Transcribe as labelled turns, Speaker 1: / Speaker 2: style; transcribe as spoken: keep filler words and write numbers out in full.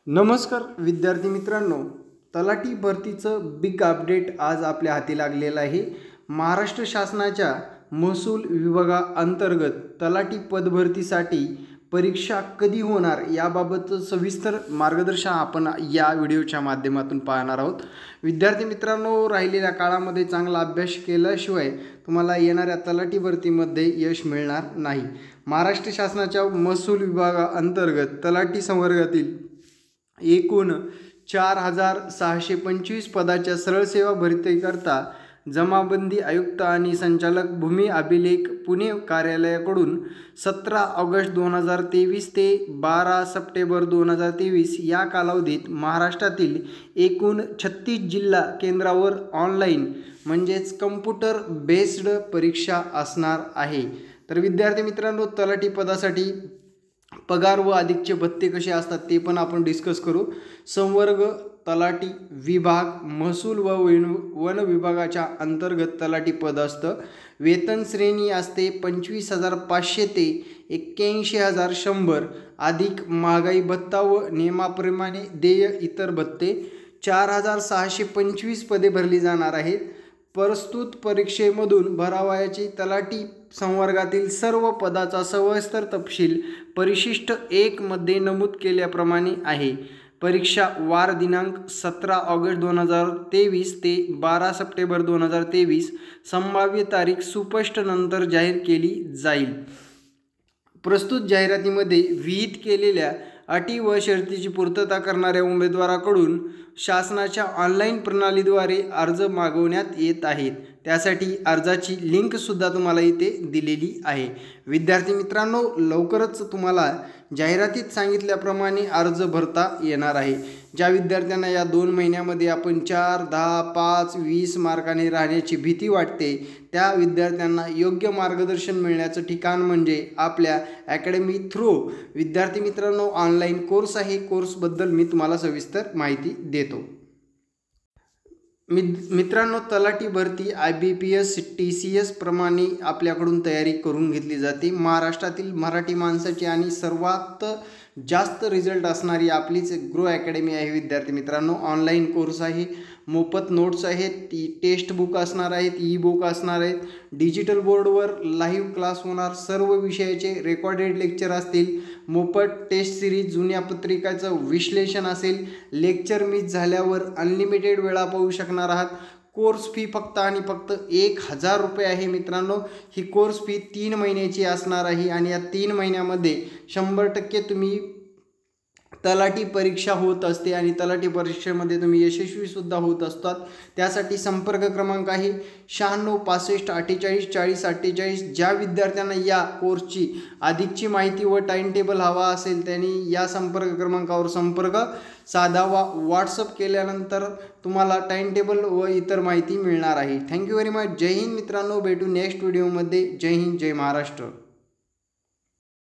Speaker 1: नमस्कार विद्यार्थी मित्रांनो, तलाठी भरतीचं बिग अपडेट आज आपल्या हाती लागलेलं आहे। महाराष्ट्र शासनाच्या महसूल विभागाअंतर्गत तलाठी पदभरतीसाठी परीक्षा कधी होणार याबाबतचं सविस्तर मार्गदर्शन आपण या व्हिडिओच्या माध्यमातून पाहणार आहोत। विद्यार्थी मित्रांनो, राहिलेल्या काळामध्ये चांगला अभ्यास केल्याशिवाय तुम्हाला येणाऱ्या तलाठी भरतीमध्ये यश मिळणार नाही। महाराष्ट्र शासनाच्या महसूल विभागाअंतर्गत तलाठी संवर्गातील एकूण चार हजार सहाशे पंचवीस पदाच्या सरळ सेवा भरतीकरता जमाबंदी आयुक्त आणि संचालक भूमी अभिलेख पुणे कार्यालयाकडून सतरा ऑगस्ट दोन हजार तेवीस ते बारा सप्टेंबर दोन हजार तेवीस या कालावधीत महाराष्ट्रातील एकूण छत्तीस जिल्हा केंद्रावर ऑनलाईन म्हणजेच कम्प्युटर बेस्ड परीक्षा असणार आहे। तर विद्यार्थी मित्रांनो, तलाठी पदासाठी पगार व अधिकचे भत्ते कसे असतात ते पण आपण डिस्कस करू। संवर्ग तलाठी विभाग महसूल व वन विभागाच्या अंतर्गत तलाठी पद असतं। वेतन श्रेणी असते पंचवीस हजार पाचशे ते एक्क्याऐंशी हजार शंभर अधिक महागाई भत्ता व नियमाप्रमाणे देय इतर भत्ते। चार हजार सहाशे पंचवीस पदे भरली जाणार आहेत। प्रस्तुत परीक्षेमधून भरावयाची तलाठी संवर्गातील सर्व पदाचा सविस्तर तपशील परिशिष्ट एक मध्ये नमूद केल्याप्रमाणे आहे। परीक्षा वार दिनांक सतरा ऑगस्ट दोन हजार तेवीस ते बारा सप्टेंबर दोन हजार तेवीस, संभाव्य तारीख सुस्पष्ट नंतर जाहीर केली जाईल। प्रस्तुत जाहिरातीमध्ये विहित केलेल्या अटी व शर्तीची पूर्तता करणाऱ्या उमेदवाराकडून शासनाच्या ऑनलाईन प्रणालीद्वारे अर्ज मागवण्यात येत आहेत। त्यासाठी अर्जाची लिंक सुद्धा तुम्हाला इथे दिलेली आहे। विद्यार्थी मित्रांनो, लवकरच तुम्हाला जाहिरातीत सांगितल्याप्रमाणे अर्ज भरता येणार आहे। ज्या विद्यार्थ्यांना या दोन महिन्यामध्ये आपण चार दहा पाच वीस मार्काने राहण्याची भीती वाटते त्या विद्यार्थ्यांना योग्य मार्गदर्शन मिळण्याचं ठिकाण म्हणजे आपल्या अकॅडमी थ्रू विद्यार्थी मित्रांनो ऑनलाईन कोर्स आहे। कोर्सबद्दल मी तुम्हाला सविस्तर माहिती देतो। मित्रांनो, तलाठी भरती I B P S T C S प्रमाणे आपल्याकडून तयारी करून घेतली जाते। महाराष्ट्रातील मराठी माणसाची आणि सर्वात जास्त रिझल्ट असणारी आपलीच ग्रो अकॅडमी आहे। विद्यार्थी मित्रांनो, ऑनलाईन कोर्स आहे, मोफत नोट्स आहेत, टी टेक्स्ट बुक असणार आहेत, ई बुक असणार आहेत, डिजिटल बोर्डवर लाईव्ह क्लास होणार, सर्व विषयाचे रेकॉर्डेड लेक्चर असतील, मोफत टेस्ट सिरीज जुन्या पत्रिकाचं विश्लेषण असेल, लेक्चर मिस झाल्यावर अनलिमिटेड वेळा पाहू शकणार आहात। कोर्स फी फक्त आणि फक्त एक हजार रुपये आहे। मित्रांनो, ही कोर्स फी तीन महिन्याची असणार आहे आणि या तीन महिन्यामध्ये शंभर टक्के तुम्ही तलाठी परीक्षा होत असते आणि तलाठी परीक्षेमध्ये तुम्ही यशस्वी सुद्धा होत असतात। त्यासाठी संपर्क क्रमांक आहे शहाण्णव पासष्ट अठ्ठेचाळीस चाळीस अठ्ठेचाळीस। ज्या विद्यार्थ्यांना या कोर्सची अधिकची माहिती व टाइम टेबल हवा असेल त्यांनी या संपर्क क्रमांकावर संपर्क साधावा। व्हॉट्सअप केल्यानंतर तुम्हाला टाइम टेबल व इतर माहिती मिळणार आहे। Thank you very much. जय हिंद मित्रांनो, भेटू नेक्स्ट व्हिडिओमध्ये। जय हिंद, जय महाराष्ट्र।